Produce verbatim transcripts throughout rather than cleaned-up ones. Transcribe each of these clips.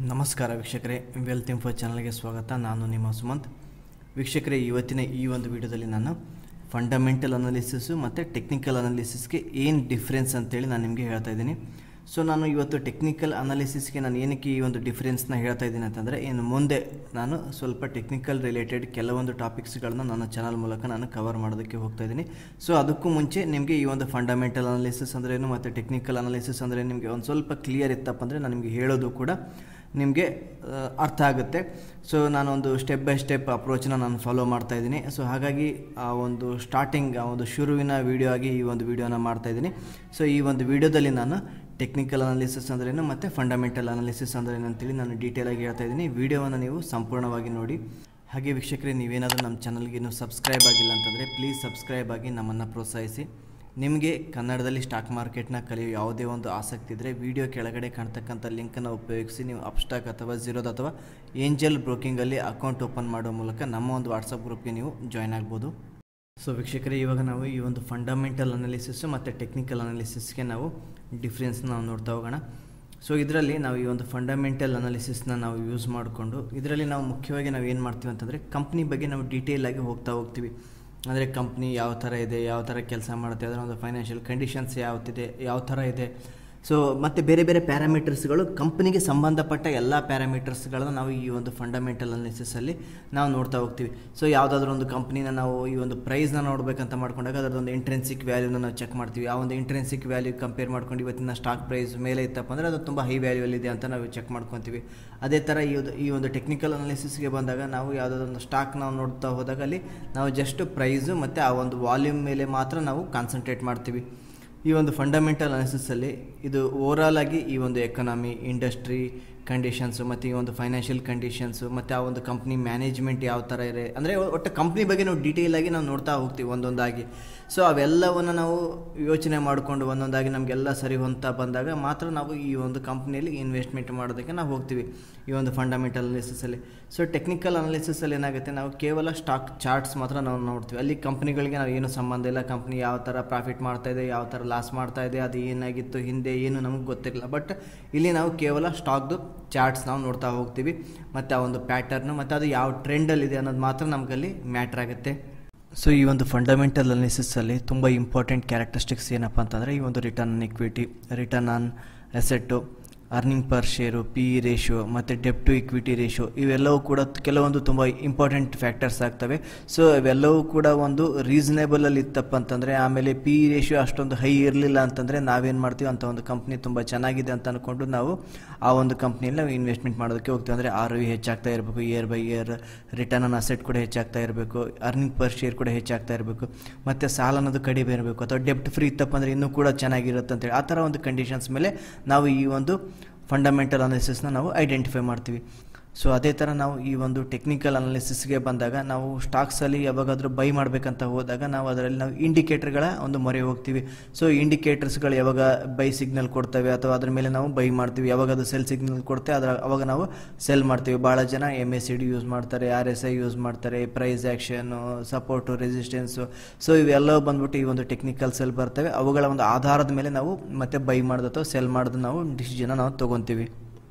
ನಮಸ್ಕಾರ ವೀಕ್ಷಕರೇ, wealth info ಚಾನಲ್ಗೆ ಸ್ವಾಗತ. ನಾನು ನಿಮ್ಮ ಸುಮಂತ್. ವೀಕ್ಷಕರೇ, ಇವತ್ತಿನ ಈ ಒಂದು ವಿಡಿಯೋದಲ್ಲಿ ನಾನು ಫಂಡಮೆಂಟಲ್ ಅನಾಲಿಸಿಸು ಮತ್ತು ಟೆಕ್ನಿಕಲ್ ಅನಾಲಿಸಿಸ್ಗೆ ಏನು ಡಿಫ್ರೆನ್ಸ್ ಅಂತೇಳಿ ನಾನು ನಿಮಗೆ ಹೇಳ್ತಾ ಇದ್ದೀನಿ. ಸೊ ನಾನು ಇವತ್ತು ಟೆಕ್ನಿಕಲ್ ಅನಾಲಿಸಿಸ್ಗೆ ನಾನು ಏನಕ್ಕೆ ಈ ಒಂದು ಡಿಫ್ರೆನ್ಸ್ನ ಹೇಳ್ತಾ ಇದ್ದೀನಿ ಅಂತಂದರೆ, ಇನ್ನು ಮುಂದೆ ನಾನು ಸ್ವಲ್ಪ ಟೆಕ್ನಿಕಲ್ ರಿಲೇಟೆಡ್ ಕೆಲವೊಂದು ಟಾಪಿಕ್ಸ್ಗಳನ್ನ ನನ್ನ ಚಾನಲ್ ಮೂಲಕ ನಾನು ಕವರ್ ಮಾಡೋದಕ್ಕೆ ಹೋಗ್ತಾ ಇದ್ದೀನಿ. ಸೊ ಅದಕ್ಕೂ ಮುಂಚೆ ನಿಮಗೆ ಈ ಒಂದು ಫಂಡಮೆಂಟಲ್ ಅನಾಲಿಸಿಸ್ ಅಂದ್ರೇನು ಮತ್ತು ಟೆಕ್ನಿಕಲ್ ಅನಾಲಿಸಿಸ್ ಅಂದರೆ ನಿಮಗೆ ಒಂದು ಸ್ವಲ್ಪ ಕ್ಲಿಯರ್ ಇತ್ತಪ್ಪ ಅಂದರೆ ನಾನು ನಿಮಗೆ ಹೇಳೋದು ಕೂಡ ನಿಮಗೆ ಅರ್ಥ ಆಗುತ್ತೆ. ಸೊ ನಾನೊಂದು ಸ್ಟೆಪ್ ಬೈ ಸ್ಟೆಪ್ ಅಪ್ರೋಚನ್ನ ನಾನು ಫಾಲೋ ಮಾಡ್ತಾ ಇದ್ದೀನಿ. ಸೊ ಹಾಗಾಗಿ ಆ ಒಂದು ಸ್ಟಾರ್ಟಿಂಗ್ ಆ ಒಂದು ಶುರುವಿನ ವೀಡಿಯೋ ಆಗಿ ಈ ಒಂದು ವೀಡಿಯೋನ ಮಾಡ್ತಾಯಿದ್ದೀನಿ. ಸೊ ಈ ಒಂದು ವೀಡಿಯೋದಲ್ಲಿ ನಾನು ಟೆಕ್ನಿಕಲ್ ಅನಾಲಿಸಿಸ್ ಅಂದ್ರೇನು ಮತ್ತು ಫಂಡಮೆಂಟಲ್ ಅನಾಲಿಸಿಸ್ ಅಂದ್ರೇನು ಅಂತೇಳಿ ನಾನು ಡೀಟೇಲಾಗಿ ಹೇಳ್ತಾ ಇದ್ದೀನಿ. ವೀಡಿಯೋವನ್ನು ನೀವು ಸಂಪೂರ್ಣವಾಗಿ ನೋಡಿ. ಹಾಗೆ ವೀಕ್ಷಕರೇ, ನೀವೇನಾದರೂ ನಮ್ಮ ಚಾನಲ್ಗೆ ಇನ್ನೂ ಸಬ್ಸ್ಕ್ರೈಬ್ ಆಗಿಲ್ಲ ಅಂತಂದರೆ ಪ್ಲೀಸ್ ಸಬ್ಸ್ಕ್ರೈಬ್ ಆಗಿ ನಮ್ಮನ್ನು ಪ್ರೋತ್ಸಾಹಿಸಿ. ನಿಮಗೆ ಕನ್ನಡದಲ್ಲಿ ಸ್ಟಾಕ್ ಮಾರ್ಕೆಟ್ನ ಕಲಿಯೋ ಯಾವುದೇ ಒಂದು ಆಸಕ್ತಿ ಇದ್ದರೆ ವಿಡಿಯೋ ಕೆಳಗಡೆ ಕಾಣ್ತಕ್ಕಂಥ ಲಿಂಕನ್ನು ಉಪಯೋಗಿಸಿ ನೀವು ಅಪ್ಸ್ಟಾಕ್ ಅಥವಾ ಝೀರೋದ್ ಅಥವಾ ಏಂಜಲ್ ಬ್ರೋಕಿಂಗಲ್ಲಿ ಅಕೌಂಟ್ ಓಪನ್ ಮಾಡೋ ಮೂಲಕ ನಮ್ಮ ಒಂದು ವಾಟ್ಸಪ್ ಗ್ರೂಪ್ಗೆ ನೀವು ಜಾಯ್ನ್ ಆಗ್ಬೋದು. ಸೊ ವೀಕ್ಷಕರೇ, ಇವಾಗ ನಾವು ಈ ಒಂದು ಫಂಡಮೆಂಟಲ್ ಅನಾಲಿಸಿಸ್ಸು ಮತ್ತು ಟೆಕ್ನಿಕಲ್ ಅನಾಲಿಸಿಸ್ಗೆ ನಾವು ಡಿಫ್ರೆನ್ಸ್ನ ನಾವು ನೋಡ್ತಾ ಹೋಗೋಣ. ಸೊ ಇದರಲ್ಲಿ ನಾವು ಈ ಒಂದು ಫಂಡಮೆಂಟಲ್ ಅನಾಲಿಸಿಸ್ನ ನಾವು ಯೂಸ್ ಮಾಡಿಕೊಂಡು ಇದರಲ್ಲಿ ನಾವು ಮುಖ್ಯವಾಗಿ ನಾವು ಏನು ಮಾಡ್ತೀವಿ ಅಂತಂದರೆ ಕಂಪ್ನಿ ಬಗ್ಗೆ ನಾವು ಡೀಟೇಲಾಗಿ ಹೋಗ್ತಾ ಹೋಗ್ತೀವಿ. ಅಂದರೆ ಕಂಪ್ನಿ ಯಾವ ಥರ ಇದೆ, ಯಾವ ಥರ ಕೆಲಸ ಮಾಡುತ್ತೆ, ಅದರ ಒಂದು ಫೈನಾನ್ಷಿಯಲ್ ಕಂಡೀಷನ್ಸ್ ಯಾವತ್ತಿದೆ, ಯಾವ ಥರ ಇದೆ. ಸೊ ಮತ್ತು ಬೇರೆ ಬೇರೆ ಪ್ಯಾರಾಮೀಟರ್ಸ್ಗಳು, ಕಂಪ್ನಿಗೆ ಸಂಬಂಧಪಟ್ಟ ಎಲ್ಲ ಪ್ಯಾರಾಮೀಟರ್ಸ್ಗಳನ್ನ ನಾವು ಈ ಒಂದು ಫಂಡಮೆಂಟಲ್ ಅನಾಲಿಸಿಸಲ್ಲಿ ನಾವು ನೋಡ್ತಾ ಹೋಗ್ತೀವಿ. ಸೊ ಯಾವುದಾದ್ರೂ ಒಂದು ಕಂಪ್ನಿನ ನಾವು ಈ ಒಂದು ಪ್ರೈಸ್ನ ನೋಡಬೇಕಂತ ಮಾಡ್ಕೊಂಡಾಗ ಅದರದೊಂದು ಇಂಟ್ರೆನ್ಸಿಕ್ ವ್ಯಾಲ್ಯೂನ ನಾವು ಚೆಕ್ ಮಾಡ್ತೀವಿ. ಆ ಒಂದು ಇಂಟ್ರೆನ್ಸಿಕ್ ವ್ಯಾಲ್ಯೂ ಕಂಪೇರ್ ಮಾಡ್ಕೊಂಡು ಇವತ್ತಿನ ಸ್ಟಾಕ್ ಪ್ರೈಸ್ ಮೇಲೆ ಇತ್ತಪ್ಪ ಅಂದರೆ ಅದು ತುಂಬ ಹೈ ವ್ಯಾಲ್ಯೂಲ್ಲಿದೆ ಅಂತ ನಾವು ಚೆಕ್ ಮಾಡ್ಕೊತೀವಿ. ಅದೇ ಥರ ಈ ಒಂದು ಈ ಒಂದು ಟೆಕ್ನಿಕಲ್ ಅನಾಲಿಸಿಸ್ಗೆ ಬಂದಾಗ ನಾವು ಯಾವುದಾದ್ರೂ ಒಂದು ಸ್ಟಾಕ್ ನಾವು ನೋಡ್ತಾ ಹೋದಾಗ ಅಲ್ಲಿ ನಾವು ಜಸ್ಟ್ ಪ್ರೈಸು ಮತ್ತು ಆ ಒಂದು ವಾಲ್ಯೂಮ್ ಮೇಲೆ ಮಾತ್ರ ನಾವು ಕಾನ್ಸಂಟ್ರೇಟ್ ಮಾಡ್ತೀವಿ. ಈ ಒಂದು ಫಂಡಮೆಂಟಲ್ ಅನಾಲಿಸಿಸಲ್ಲಿ ಇದು ಓವರಾಲ್ ಆಗಿ ಈ ಒಂದು ಎಕನಾಮಿ, ಇಂಡಸ್ಟ್ರಿ ಕಂಡೀಷನ್ಸು ಮತ್ತು ಈ ಒಂದು ಫೈನಾನ್ಷಿಯಲ್ ಕಂಡೀಷನ್ಸು ಮತ್ತು ಆ ಒಂದು ಕಂಪ್ನಿ ಮ್ಯಾನೇಜ್ಮೆಂಟ್ ಯಾವ ಥರ ಇದೆ, ಅಂದರೆ ಒಟ್ಟು ಕಂಪ್ನಿ ಬಗ್ಗೆ ನಾವು ಡೀಟೇಲಾಗಿ ನಾವು ನೋಡ್ತಾ ಹೋಗ್ತೀವಿ ಒಂದೊಂದಾಗಿ. ಸೊ ಅವೆಲ್ಲವನ್ನು ನಾವು ಯೋಚನೆ ಮಾಡಿಕೊಂಡು ಒಂದೊಂದಾಗಿ ನಮಗೆಲ್ಲ ಸರಿ ಹೊಂತಾ ಬಂದಾಗ ಮಾತ್ರ ನಾವು ಈ ಒಂದು ಕಂಪ್ನಿಯಲ್ಲಿ ಇನ್ವೆಸ್ಟ್ಮೆಂಟ್ ಮಾಡೋದಕ್ಕೆ ನಾವು ಹೋಗ್ತೀವಿ ಈ ಒಂದು ಫಂಡಮೆಂಟಲ್ ಅನಾಲಿಸಿಸಲ್ಲಿ. ಸೊ ಟೆಕ್ನಿಕಲ್ ಅನಾಲಿಸಿಸಲ್ಲಿ ಏನಾಗುತ್ತೆ, ನಾವು ಕೇವಲ ಸ್ಟಾಕ್ ಚಾರ್ಟ್ಸ್ ಮಾತ್ರ ನಾವು ನೋಡ್ತೀವಿ. ಅಲ್ಲಿ ಕಂಪ್ನಿಗಳಿಗೆ ನಾವು ಏನು ಸಂಬಂಧ ಇಲ್ಲ, ಕಂಪ್ನಿ ಯಾವ ಥರ ಪ್ರಾಫಿಟ್ ಮಾಡ್ತಾಯಿದೆ, ಯಾವ ಥರ ಲಾಸ್ ಮಾಡ್ತಾಯಿದೆ, ಅದು ಏನಾಗಿತ್ತು ಹಿಂದೆ ಏನು ನಮಗೆ ಗೊತ್ತಿರಲಿಲ್ಲ. ಬಟ್ ಇಲ್ಲಿ ನಾವು ಕೇವಲ ಸ್ಟಾಕ್ದು ಚಾರ್ಟ್ಸ್ ನಾವು ನೋಡ್ತಾ ಹೋಗ್ತೀವಿ ಮತ್ತು ಆ ಒಂದು ಪ್ಯಾಟರ್ನು ಮತ್ತು ಅದು ಯಾವ ಟ್ರೆಂಡಲ್ಲಿದೆ ಅನ್ನೋದು ಮಾತ್ರ ನಮಗಲ್ಲಿ ಮ್ಯಾಟ್ರ್ ಆಗುತ್ತೆ. ಸೊ ಈ ಒಂದು ಫಂಡಮೆಂಟಲ್ ಅನಾಲಿಸಿಸಲ್ಲಿ ತುಂಬ ಇಂಪಾರ್ಟೆಂಟ್ ಕ್ಯಾರೆಕ್ಟರಿಸ್ಟಿಕ್ಸ್ ಏನಪ್ಪ ಅಂತಂದರೆ ಈ ಒಂದು return on equity, return on asset, earning per share, P E ratio ಮತ್ತು ಡೆಪ್ ಟು ಇಕ್ವಿಟಿ ರೇಷಿಯೋ, ಇವೆಲ್ಲವೂ ಕೂಡ ಕೆಲವೊಂದು ತುಂಬ ಇಂಪಾರ್ಟೆಂಟ್ ಫ್ಯಾಕ್ಟರ್ಸ್ ಆಗ್ತವೆ. ಸೊ ಇವೆಲ್ಲವೂ ಕೂಡ ಒಂದು ರೀಸನೇಬಲಲ್ಲಿ ಇತ್ತಪ್ಪ ಅಂತಂದರೆ, ಆಮೇಲೆ ಪಿ ಇ ರೇಷಿಯೋ ಅಷ್ಟೊಂದು ಹೈ ಇರಲಿಲ್ಲ ಅಂತಂದರೆ ನಾವೇನು ಮಾಡ್ತೀವಿ, ಅಂಥ ಒಂದು ಕಂಪ್ನಿ ತುಂಬ ಚೆನ್ನಾಗಿದೆ ಅಂತ ಅಂದ್ಕೊಂಡು ನಾವು ಆ ಒಂದು ಕಂಪ್ನಿಯಲ್ಲಿ ನಾವು ಇನ್ವೆಸ್ಟ್ಮೆಂಟ್ ಮಾಡೋದಕ್ಕೆ ಹೋಗ್ತೀವಿ. ಅಂದರೆ ಆರ್ ಒ ಹೆಚ್ಚಾಗ್ತಾ ಇರಬೇಕು, year by year return on asset ಕೂಡ ಹೆಚ್ಚಾಗ್ತಾ ಇರಬೇಕು, ಅರ್ನಿಂಗ್ ಪರ್ ಶೇರ್ ಕೂಡ ಹೆಚ್ಚಾಗ್ತಾ ಇರಬೇಕು, ಮತ್ತು ಸಾಲ ಅನ್ನೋದು ಕಡಿಮೆ ಇರಬೇಕು, ಅಥವಾ ಡೆಪ್ಟ್ ಫ್ರೀ ಇತ್ತಪ್ಪ ಅಂದರೆ ಇನ್ನೂ ಕೂಡ ಚೆನ್ನಾಗಿರುತ್ತೆ ಅಂತೇಳಿ ಆ ಥರ ಒಂದು ಕಂಡೀಷನ್ಸ್ ಮೇಲೆ ನಾವು ಈ ಒಂದು ಫಂಡಮೆಂಟಲ್ ಅನಾಲಿಸಿಸ್ನ ನಾವು ಐಡೆಂಟಿಫೈ ಮಾಡ್ತೀವಿ. ಸೊ ಅದೇ ಥರ ನಾವು ಈ ಒಂದು ಟೆಕ್ನಿಕಲ್ ಅನಾಲಿಸಿಸ್ಗೆ ಬಂದಾಗ ನಾವು ಸ್ಟಾಕ್ಸಲ್ಲಿ ಯಾವಾಗಾದರೂ ಬೈ ಮಾಡಬೇಕಂತ ಹೋದಾಗ ನಾವು ಅದರಲ್ಲಿ ನಾವು ಇಂಡಿಕೇಟರ್ಗಳ ಒಂದು ಮೊರೆ ಹೋಗ್ತೀವಿ. ಸೊ ಇಂಡಿಕೇಟರ್ಸ್ಗಳು ಯಾವಾಗ ಬೈ ಸಿಗ್ನಲ್ ಕೊಡ್ತವೆ ಅಥವಾ ಅದ್ರ ಮೇಲೆ ನಾವು ಬೈ ಮಾಡ್ತೀವಿ, ಯಾವಾಗ ಅದು ಸೆಲ್ ಸಿಗ್ನಲ್ ಕೊಡ್ತೇವೆ ಅದರ ಅವಾಗ ನಾವು ಸೆಲ್ ಮಾಡ್ತೀವಿ. ಭಾಳ ಜನ M S C D use ಮಾಡ್ತಾರೆ, ಆರ್ ಎಸ್ ಐ ಯೂಸ್ ಮಾಡ್ತಾರೆ, price action, support, resistance. So ಇವೆಲ್ಲ ಬಂದ್ಬಿಟ್ಟು ಈ ಒಂದು ಟೆಕ್ನಿಕಲ್ ಸೆಲ್ ಬರ್ತವೆ. ಅವುಗಳ ಒಂದು ಆಧಾರದ ಮೇಲೆ ನಾವು ಮತ್ತೆ ಬೈ ಮಾಡೋದು ಅಥವಾ ಸೆಲ್ ಮಾಡೋದು ನಾವು ಡಿಸಿಷನ್ನ ನಾವು ತೊಗೊತೀವಿ.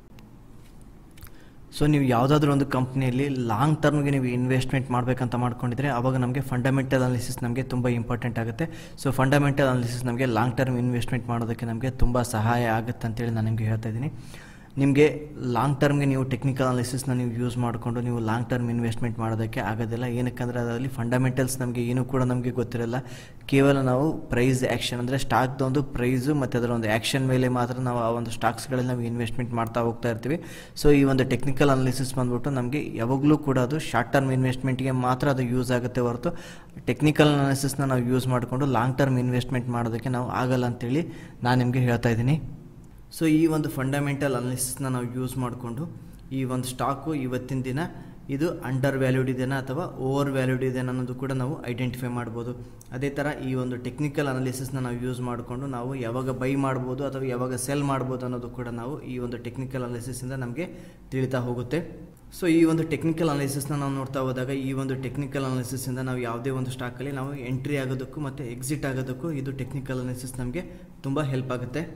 ಸೊ ನೀವು ಯಾವುದಾದ್ರೂ ಒಂದು ಕಂಪ್ನಿಯಲ್ಲಿ ಲಾಂಗ್ ಟರ್ಮ್ಗೆ ನೀವು ಇನ್ವೆಸ್ಟ್ಮೆಂಟ್ ಮಾಡಬೇಕಂತ ಮಾಡ್ಕೊಂಡಿದ್ರೆ ಆವಾಗ ನಮಗೆ ಫಂಡಮೆಂಟಲ್ ಅನಾಲಿಸಿಸ್ ನಮಗೆ ತುಂಬ ಇಂಪಾರ್ಟೆಂಟ್ ಆಗುತ್ತೆ. ಸೊ ಫಂಡಮೆಂಟಲ್ ಅನಾಲಿಸಿಸ್ ನಮಗೆ ಲಾಂಗ್ ಟರ್ಮ್ ಇನ್ವೆಸ್ಟ್ಮೆಂಟ್ ಮಾಡೋದಕ್ಕೆ ನಮಗೆ ತುಂಬ ಸಹಾಯ ಆಗುತ್ತೆ ಅಂತೇಳಿ ನಾನು ನಿಮಗೆ ಹೇಳ್ತಾ ಇದ್ದೀನಿ. ನಿಮಗೆ ಲಾಂಗ್ ಟರ್ಮ್ಗೆ ನೀವು ಟೆಕ್ನಿಕಲ್ ಅನಾಲಿಸಿಸ್ನ ನೀವು ಯೂಸ್ ಮಾಡಿಕೊಂಡು ನೀವು ಲಾಂಗ್ ಟರ್ಮ್ ಇನ್ವೆಸ್ಟ್ಮೆಂಟ್ ಮಾಡೋದಕ್ಕೆ ಆಗೋದಿಲ್ಲ. ಏನಕ್ಕಂದರೆ ಅದರಲ್ಲಿ ಫಂಡಮೆಂಟಲ್ಸ್ ನಮಗೆ ಏನೂ ಕೂಡ ನಮಗೆ ಗೊತ್ತಿರಲ್ಲ. ಕೇವಲ ನಾವು ಪ್ರೈಸ್ ಆ್ಯಕ್ಷನ್ ಅಂದರೆ ಸ್ಟಾಕ್ದೊಂದು ಪ್ರೈಸು ಮತ್ತು ಅದರ ಒಂದು ಆ್ಯಕ್ಷನ್ ಮೇಲೆ ಮಾತ್ರ ನಾವು ಆ ಒಂದು ಸ್ಟಾಕ್ಸ್ಗಳಲ್ಲಿ ನಾವು ಇನ್ವೆಸ್ಟ್ಮೆಂಟ್ ಮಾಡ್ತಾ ಹೋಗ್ತಾ ಇರ್ತೀವಿ. ಸೊ ಈ ಒಂದು ಟೆಕ್ನಿಕಲ್ ಅನಾಲಿಸಿಸ್ ಬಂದ್ಬಿಟ್ಟು ನಮಗೆ ಯಾವಾಗಲೂ ಕೂಡ ಅದು ಶಾರ್ಟ್ ಟರ್ಮ್ ಇನ್ವೆಸ್ಟ್ಮೆಂಟ್ಗೆ ಮಾತ್ರ ಅದು ಯೂಸ್ ಆಗುತ್ತೆ ಹೊರತು ಟೆಕ್ನಿಕಲ್ ಅನಾಲಿಸಿಸ್ನ ನಾವು ಯೂಸ್ ಮಾಡಿಕೊಂಡು ಲಾಂಗ್ ಟರ್ಮ್ ಇನ್ವೆಸ್ಟ್ಮೆಂಟ್ ಮಾಡೋದಕ್ಕೆ ನಾವು ಆಗಲ್ಲ ಅಂತೇಳಿ ನಾನು ನಿಮಗೆ ಹೇಳ್ತಾ ಇದ್ದೀನಿ. ಸೊ ಈ ಒಂದು ಫಂಡಮೆಂಟಲ್ ಅನಾಲಿಸಿಸ್ನ ನಾವು ಯೂಸ್ ಮಾಡಿಕೊಂಡು ಈ ಒಂದು ಸ್ಟಾಕು ಇವತ್ತಿನ ದಿನ ಇದು ಅಂಡರ್ ವ್ಯಾಲ್ಯೂಡ್ ಇದೆನಾ ಅಥವಾ ಓವರ್ ವ್ಯಾಲ್ಯೂಡ್ ಇದೆನಾ ಅನ್ನೋದು ಕೂಡ ನಾವು ಐಡೆಂಟಿಫೈ ಮಾಡ್ಬೋದು. ಅದೇ ಥರ ಈ ಒಂದು ಟೆಕ್ನಿಕಲ್ ಅನಾಲಿಸಿಸ್ನ ನಾವು ಯೂಸ್ ಮಾಡಿಕೊಂಡು ನಾವು ಯಾವಾಗ ಬೈ ಮಾಡ್ಬೋದು ಅಥವಾ ಯಾವಾಗ ಸೆಲ್ ಮಾಡ್ಬೋದು ಅನ್ನೋದು ಕೂಡ ನಾವು ಈ ಒಂದು ಟೆಕ್ನಿಕಲ್ ಅನಾಲಿಸಿಸಿಂದ ನಮಗೆ ತಿಳಿತಾ ಹೋಗುತ್ತೆ. ಸೊ ಈ ಒಂದು ಟೆಕ್ನಿಕಲ್ ಅನಾಲಿಸಿಸ್ನ ನಾವು ನೋಡ್ತಾ ಹೋದಾಗ ಈ ಒಂದು ಟೆಕ್ನಿಕಲ್ ಅನಾಲಿಸಿಸಿಂದ ನಾವು ಯಾವುದೇ ಒಂದು ಸ್ಟಾಕಲ್ಲಿ ನಾವು ಎಂಟ್ರಿ ಆಗೋದಕ್ಕೂ ಮತ್ತು ಎಕ್ಸಿಟ್ ಆಗೋದಕ್ಕೂ ಇದು ಟೆಕ್ನಿಕಲ್ ಅನಾಲಿಸಿಸ್ ನಮಗೆ ತುಂಬ ಹೆಲ್ಪ್ ಆಗುತ್ತೆ.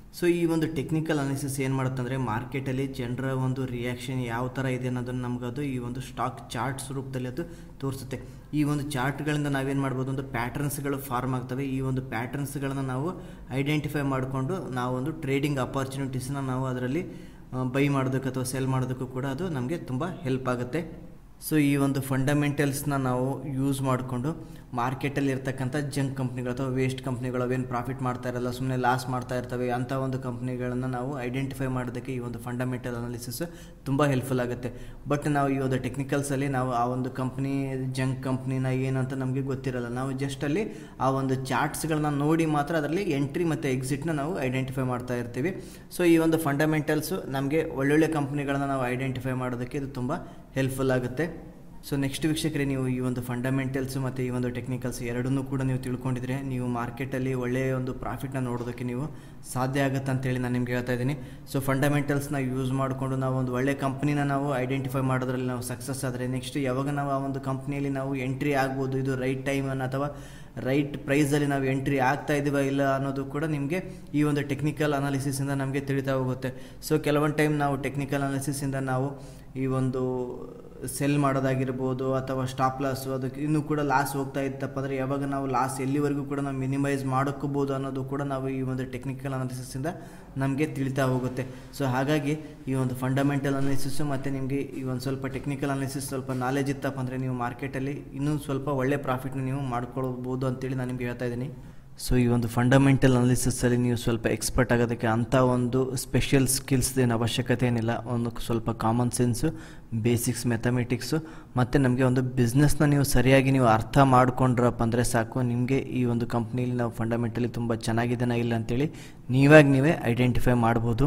ಸೊ ಈ ಒಂದು ಟೆಕ್ನಿಕಲ್ ಅನಾಲಿಸಿಸ್ ಏನು ಮಾಡುತ್ತಂದರೆ ಮಾರ್ಕೆಟಲ್ಲಿ ಜನರ ಒಂದು ರಿಯಾಕ್ಷನ್ ಯಾವ ಥರ ಇದೆ ಅನ್ನೋದನ್ನು ನಮಗದು ಈ ಒಂದು ಸ್ಟಾಕ್ ಚಾರ್ಟ್ಸ್ ರೂಪದಲ್ಲಿ ಅದು ತೋರಿಸುತ್ತೆ. ಈ ಒಂದು ಚಾರ್ಟ್ಗಳಿಂದ ನಾವೇನು ಮಾಡ್ಬೋದು, ಒಂದು ಪ್ಯಾಟರ್ನ್ಸ್ಗಳು ಫಾರ್ಮ್ ಆಗ್ತವೆ. ಈ ಒಂದು ಪ್ಯಾಟರ್ನ್ಸ್ಗಳನ್ನು ನಾವು ಐಡೆಂಟಿಫೈ ಮಾಡಿಕೊಂಡು ನಾವು ಒಂದು ಟ್ರೇಡಿಂಗ್ ಅಪಾರ್ಚುನಿಟೀಸ್ನ ನಾವು ಅದರಲ್ಲಿ ಬೈ ಮಾಡೋದಕ್ಕೆ ಅಥವಾ ಸೆಲ್ ಮಾಡೋದಕ್ಕೂ ಕೂಡ ಅದು ನಮಗೆ ತುಂಬ ಹೆಲ್ಪ್ ಆಗುತ್ತೆ. ಸೊ ಈ ಒಂದು ಫಂಡಮೆಂಟಲ್ಸ್ನ ನಾವು ಯೂಸ್ ಮಾಡಿಕೊಂಡು ಮಾರ್ಕೆಟಲ್ಲಿ ಇರ್ತಕ್ಕಂಥ ಜಂಕ್ ಕಂಪ್ನಿಗಳು ಅಥವಾ ವೇಸ್ಟ್ ಕಂಪ್ನಿಗಳು ಅವೇನು ಪ್ರಾಫಿಟ್ ಮಾಡ್ತಾ ಇರಲ್ಲ, ಸುಮ್ಮನೆ ಲಾಸ್ ಮಾಡ್ತಾ ಇರ್ತವೆ, ಅಂಥ ಒಂದು ಕಂಪ್ನಿಗಳನ್ನು ನಾವು ಐಡೆಂಟಿಫೈ ಮಾಡೋದಕ್ಕೆ ಈ ಒಂದು ಫಂಡಮೆಂಟಲ್ ಅನಾಲಿಸಿಸ್ ತುಂಬ ಹೆಲ್ಪ್ಫುಲ್ ಆಗುತ್ತೆ. ಬಟ್ ನಾವು ಈ ಒಂದು ಟೆಕ್ನಿಕಲ್ಸಲ್ಲಿ ನಾವು ಆ ಒಂದು ಕಂಪ್ನಿ ಜಂಕ್ ಕಂಪ್ನಿನ ಏನಂತ ನಮಗೆ ಗೊತ್ತಿರಲ್ಲ. ನಾವು ಜಸ್ಟ್ ಅಲ್ಲಿ ಆ ಒಂದು ಚಾರ್ಟ್ಸ್ಗಳನ್ನ ನೋಡಿ ಮಾತ್ರ ಅದರಲ್ಲಿ ಎಂಟ್ರಿ ಮತ್ತು ಎಕ್ಸಿಟ್ನ ನಾವು ಐಡೆಂಟಿಫೈ ಮಾಡ್ತಾ ಇರ್ತೀವಿ. ಸೊ ಈ ಒಂದು ಫಂಡಮೆಂಟಲ್ಸು ನಮಗೆ ಒಳ್ಳೊಳ್ಳೆ ಕಂಪ್ನಿಗಳನ್ನು ನಾವು ಐಡೆಂಟಿಫೈ ಮಾಡೋದಕ್ಕೆ ಇದು ತುಂಬ ಹೆಲ್ಪ್ಫುಲ್ ಆಗುತ್ತೆ. ಸೊ ನೆಕ್ಸ್ಟ್ ವೀಕ್ಷಕರೇ, ನೀವು ಈ ಒಂದು ಫಂಡಮೆಂಟಲ್ಸ್ ಮತ್ತು ಈ ಒಂದು ಟೆಕ್ನಿಕಲ್ಸ್ ಎರಡನ್ನೂ ಕೂಡ ನೀವು ತಿಳ್ಕೊಂಡಿದ್ರೆ ನೀವು ಮಾರ್ಕೆಟಲ್ಲಿ ಒಳ್ಳೆಯ ಒಂದು ಪ್ರಾಫಿಟ್ನ ನೋಡೋದಕ್ಕೆ ನೀವು ಸಾಧ್ಯ ಆಗುತ್ತೆ ಅಂತೇಳಿ ನಾನು ನಿಮ್ಗೆ ಹೇಳ್ತಾ ಇದ್ದೀನಿ. ಸೊ ಫಂಡಮೆಂಟಲ್ಸ್ನ ಯೂಸ್ ಮಾಡಿಕೊಂಡು ನಾವು ಒಂದು ಒಳ್ಳೆ ಕಂಪ್ನಿನ ನಾವು ಐಡೆಂಟಿಫೈ ಮಾಡೋದ್ರಲ್ಲಿ ನಾವು ಸಕ್ಸಸ್ ಆದರೆ ನೆಕ್ಸ್ಟ್ ಯಾವಾಗ ನಾವು ಆ ಒಂದು ಕಂಪ್ನಿಯಲ್ಲಿ ನಾವು ಎಂಟ್ರಿ ಆಗ್ಬೋದು, ಇದು ರೈಟ್ ಟೈಮನ್ನು ಅಥವಾ ರೈಟ್ ಪ್ರೈಸಲ್ಲಿ ನಾವು ಎಂಟ್ರಿ ಆಗ್ತಾ ಇದ್ದೀವ ಇಲ್ಲ ಅನ್ನೋದು ಕೂಡ ನಿಮಗೆ ಈ ಒಂದು ಟೆಕ್ನಿಕಲ್ ಅನಾಲಿಸಿಸಿಂದ ನಮಗೆ ತಿಳಿತಾ ಹೋಗುತ್ತೆ. ಸೊ ಕೆಲವೊಂದು ಟೈಮ್ ನಾವು ಟೆಕ್ನಿಕಲ್ ಅನಾಲಿಸಿಸಿಂದ ನಾವು ಈ ಒಂದು ಸೆಲ್ ಮಾಡೋದಾಗಿರ್ಬೋದು ಅಥವಾ ಸ್ಟಾಪ್ ಲಾಸು ಅದಕ್ಕೆ ಇನ್ನೂ ಕೂಡ ಲಾಸ್ ಹೋಗ್ತಾ ಇತ್ತಪ್ಪ ಅಂದರೆ ಯಾವಾಗ ನಾವು ಲಾಸ್ ಎಲ್ಲಿವರೆಗೂ ಕೂಡ ನಾವು ಮಿನಿಮೈಸ್ ಮಾಡೋಕ್ಕೋಬೋದು ಅನ್ನೋದು ಕೂಡ ನಾವು ಈ ಒಂದು ಟೆಕ್ನಿಕಲ್ ಅನಾಲಿಸಿಸಿಂದ ನಮಗೆ ತಿಳಿತಾ ಹೋಗುತ್ತೆ. ಸೊ ಹಾಗಾಗಿ ಈ ಒಂದು ಫಂಡಮೆಂಟಲ್ ಅನಾಲಿಸಿಸು ಮತ್ತು ನಿಮಗೆ ಈ ಒಂದು ಸ್ವಲ್ಪ ಟೆಕ್ನಿಕಲ್ ಅನಾಲಿಸಿಸ್ ಸ್ವಲ್ಪ ನಾಲೆಜ್ ಇತ್ತಪ್ಪ ಅಂದರೆ ನೀವು ಮಾರ್ಕೆಟಲ್ಲಿ ಇನ್ನೂ ಸ್ವಲ್ಪ ಒಳ್ಳೆ ಪ್ರಾಫಿಟ್ನ ನೀವು ಮಾಡ್ಕೊಳ್ಬೋದು ಅಂತೇಳಿ ನಾನು ನಿಮ್ಗೆ ಹೇಳ್ತಾ ಇದ್ದೀನಿ. ಸೊ ಈ ಒಂದು ಫಂಡಮೆಂಟಲ್ ಅನಾಲಿಸಿಸಲ್ಲಿ ನೀವು ಸ್ವಲ್ಪ ಎಕ್ಸ್ಪರ್ಟ್ ಆಗೋದಕ್ಕೆ ಅಂಥ ಒಂದು ಸ್ಪೆಷಲ್ ಸ್ಕಿಲ್ಸ್ದೇನು ಅವಶ್ಯಕತೆ ಏನಿಲ್ಲ. ಒಂದು ಸ್ವಲ್ಪ ಕಾಮನ್ ಸೆನ್ಸು, ಬೇಸಿಕ್ಸ್ ಮ್ಯಾಥಮೆಟಿಕ್ಸು ಮತ್ತು ನಮಗೆ ಒಂದು ಬಿಸ್ನೆಸ್ನ ನೀವು ಸರಿಯಾಗಿ ನೀವು ಅರ್ಥ ಮಾಡ್ಕೊಂಡ್ರಪ್ಪ ಅಂದರೆ ಸಾಕು, ನಿಮಗೆ ಈ ಒಂದು ಕಂಪ್ನಿಲಿ ನಾವು ಫಂಡಮೆಂಟಲಿ ತುಂಬ ಚೆನ್ನಾಗಿದೆನಾ ಇಲ್ಲ ಅಂತೇಳಿ ನೀವಾಗಿ ನೀವೇ ಐಡೆಂಟಿಫೈ ಮಾಡ್ಬೋದು.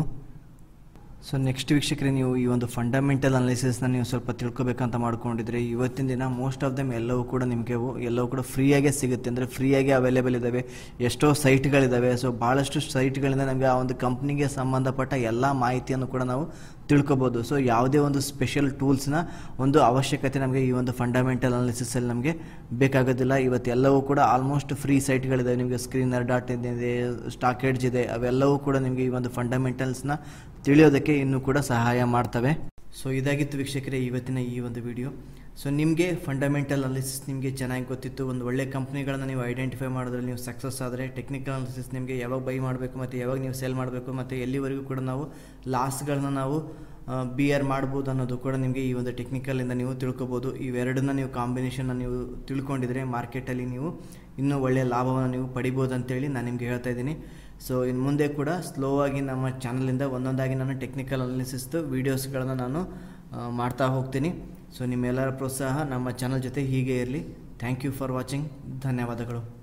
ಸೊ ನೆಕ್ಸ್ಟ್ ವೀಕ್ಷಕರೇ, ನೀವು ಈ ಒಂದು ಫಂಡಮೆಂಟಲ್ ಅನಾಲಿಸಿಸ್ನ ನೀವು ಸ್ವಲ್ಪ ತಿಳ್ಕೊಬೇಕಂತ ಮಾಡ್ಕೊಂಡಿದ್ರೆ ಇವತ್ತಿನ ದಿನ ಮೋಸ್ಟ್ ಆಫ್ ದಮ್ ಎಲ್ಲವೂ ಕೂಡ ನಿಮಗೆ ಎಲ್ಲವೂ ಕೂಡ ಫ್ರೀಯಾಗೇ ಸಿಗುತ್ತೆ, ಅಂದರೆ ಫ್ರೀಯಾಗಿ ಅವೈಲೇಬಲ್ ಇದ್ದಾವೆ. ಎಷ್ಟೋ ಸೈಟ್ಗಳಿದ್ದಾವೆ. ಸೊ ಭಾಳಷ್ಟು ಸೈಟ್ಗಳಿಂದ ನಮಗೆ ಆ ಒಂದು ಕಂಪ್ನಿಗೆ ಸಂಬಂಧಪಟ್ಟ ಎಲ್ಲ ಮಾಹಿತಿಯನ್ನು ಕೂಡ ನಾವು ತಿಳ್ಕೊಬೋದು. ಸೊ ಯಾವುದೇ ಒಂದು ಸ್ಪೆಷಲ್ ಟೂಲ್ಸ್ನ ಒಂದು ಅವಶ್ಯಕತೆ ನಮಗೆ ಈ ಒಂದು ಫಂಡಮೆಂಟಲ್ ಅನಾಲಿಸಿಸಲ್ಲಿ ನಮಗೆ ಬೇಕಾಗೋದಿಲ್ಲ. ಇವತ್ತೆಲ್ಲವೂ ಕೂಡ ಆಲ್ಮೋಸ್ಟ್ ಫ್ರೀ ಸೈಟ್ಗಳಿದ್ದಾವೆ. ನಿಮಗೆ ಸ್ಕ್ರೀನರ್ ಡಾಟ್ ಇದೆ, ಸ್ಟಾಕ್ ಎಡ್ಜ್ ಇದೆ, ಅವೆಲ್ಲವೂ ಕೂಡ ನಿಮಗೆ ಈ ಒಂದು ಫಂಡಮೆಂಟಲ್ಸ್ನ ತಿಳಿಯೋದಕ್ಕೆ ಇನ್ನೂ ಕೂಡ ಸಹಾಯ ಮಾಡ್ತವೆ. ಸೊ ಇದಾಗಿತ್ತು ವೀಕ್ಷಕರೇ ಇವತ್ತಿನ ಈ ಒಂದು ವಿಡಿಯೋ. ಸೊ ನಿಮಗೆ ಫಂಡಮೆಂಟಲ್ ಅನಾಲಿಸಿಸ್ ನಿಮಗೆ ಚೆನ್ನಾಗಿ ಗೊತ್ತಿತ್ತು, ಒಂದು ಒಳ್ಳೆ ಕಂಪ್ನಿಗಳನ್ನು ನೀವು ಐಡೆಂಟಿಫೈ ಮಾಡೋದ್ರಲ್ಲಿ ನೀವು ಸಕ್ಸಸ್ ಆದರೆ ಟೆಕ್ನಿಕಲ್ ಅನಾಲಿಸಿಸ್ ನಿಮಗೆ ಯಾವಾಗ ಬೈ ಮಾಡಬೇಕು ಮತ್ತು ಯಾವಾಗ ನೀವು ಸೆಲ್ ಮಾಡಬೇಕು ಮತ್ತು ಎಲ್ಲಿವರೆಗೂ ಕೂಡ ನಾವು ಲಾಸ್ಗಳನ್ನ ನಾವು ಬಿಯರ್ ಮಾಡ್ಬೋದು ಅನ್ನೋದು ಕೂಡ ನಿಮಗೆ ಈ ಒಂದು ಟೆಕ್ನಿಕಲಿಂದ ನೀವು ತಿಳ್ಕೊಬೋದು. ಇವೆರಡನ್ನ ನೀವು ಕಾಂಬಿನೇಷನ್ನ ನೀವು ತಿಳ್ಕೊಂಡಿದ್ರೆ ಮಾರ್ಕೆಟಲ್ಲಿ ನೀವು ಇನ್ನೂ ಒಳ್ಳೆಯ ಲಾಭವನ್ನು ನೀವು ಪಡಿಬೋದು ಅಂತೇಳಿ ನಾನು ನಿಮಗೆ ಹೇಳ್ತಾ ಇದ್ದೀನಿ. ಸೊ ಇನ್ನು ಮುಂದೆ ಕೂಡ ಸ್ಲೋ ಆಗಿ ನಮ್ಮ ಚಾನಲಿಂದ ಒಂದೊಂದಾಗಿ ನಾನು ಟೆಕ್ನಿಕಲ್ ಅನಾಲಿಸಿಸ್ದು ವೀಡಿಯೋಸ್ಗಳನ್ನು ನಾನು ಮಾಡ್ತಾ ಹೋಗ್ತೀನಿ. ಸೊ ನಿಮ್ಮೆಲ್ಲರ ಪ್ರೋತ್ಸಾಹ ನಮ್ಮ ಚಾನಲ್ ಜೊತೆ ಹೀಗೆ ಇರಲಿ. Thank you for watching. ಧನ್ಯವಾದಗಳು.